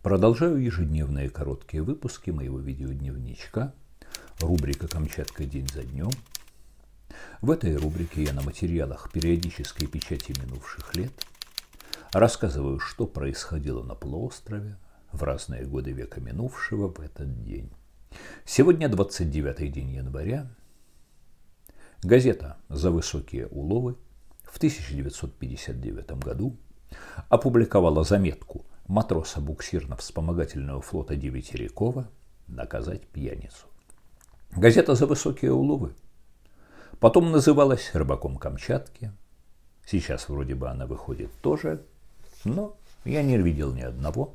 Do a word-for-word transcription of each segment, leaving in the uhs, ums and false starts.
Продолжаю ежедневные короткие выпуски моего видеодневничка, рубрика «Камчатка день за днем». В этой рубрике я на материалах периодической печати минувших лет рассказываю, что происходило на полуострове в разные годы века минувшего в этот день. Сегодня двадцать девятый день января. Газета «За высокие уловы» в тысяча девятьсот пятьдесят девятом году опубликовала заметку матроса буксирно-вспомогательного флота Девятирекова «Наказать пьяницу». Газета «За высокие уловы» потом называлась «Рыбаком Камчатки». Сейчас вроде бы она выходит тоже, но я не видел ни одного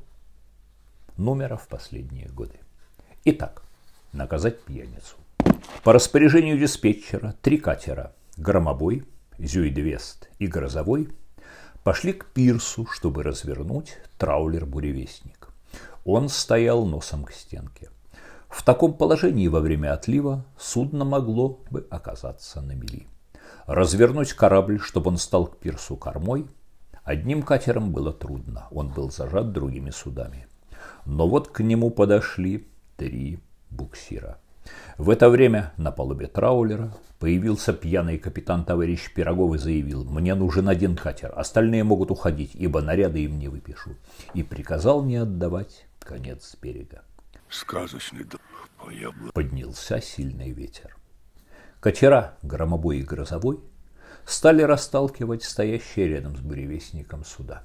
номера в последние годы. Итак, «Наказать пьяницу». По распоряжению диспетчера три катера «Громобой», «Зюйдвест» и «Грозовой» пошли к пирсу, чтобы развернуть траулер-буревестник. Он стоял носом к стенке. В таком положении во время отлива судно могло бы оказаться на мели. Развернуть корабль, чтобы он стал к пирсу кормой, одним катером было трудно, он был зажат другими судами. Но вот к нему подошли три буксира. В это время на палубе траулера появился пьяный капитан товарищ Пирогов и заявил: «Мне нужен один катер, остальные могут уходить, ибо наряды им не выпишу», и приказал не отдавать конец с берега. Сказочный да, Поднялся сильный ветер. Катера «Громобой» и «Грозовой» стали расталкивать стоящие рядом с буревестником суда,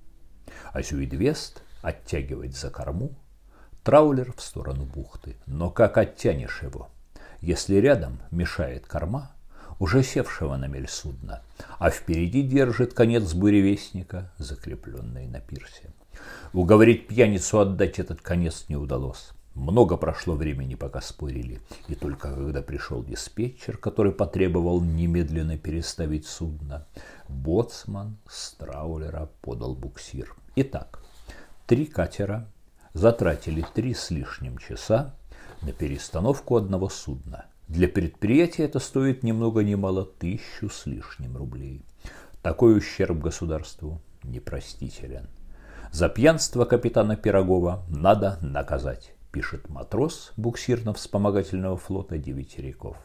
а «Зюйдвест» оттягивать за корму траулер в сторону бухты. Но как оттянешь его, если рядом мешает корма уже севшего на мель судна, а впереди держит конец буревестника, закрепленный на пирсе? Уговорить пьяницу отдать этот конец не удалось. Много прошло времени, пока спорили, и только когда пришел диспетчер, который потребовал немедленно переставить судно, боцман с траулера подал буксир. Итак, три катера затратили три с лишним часа на перестановку одного судна. Для предприятия это стоит ни много ни мало тысячу с лишним рублей. Такой ущерб государству непростителен. За пьянство капитана Пирогова надо наказать, пишет матрос буксирно-вспомогательного флота Девятиреков.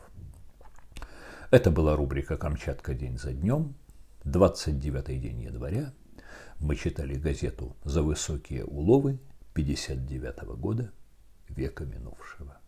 Это была рубрика «Камчатка день за днем». двадцать девятый день января. Мы читали газету «За высокие уловы» пятьдесят девятого года века минувшего.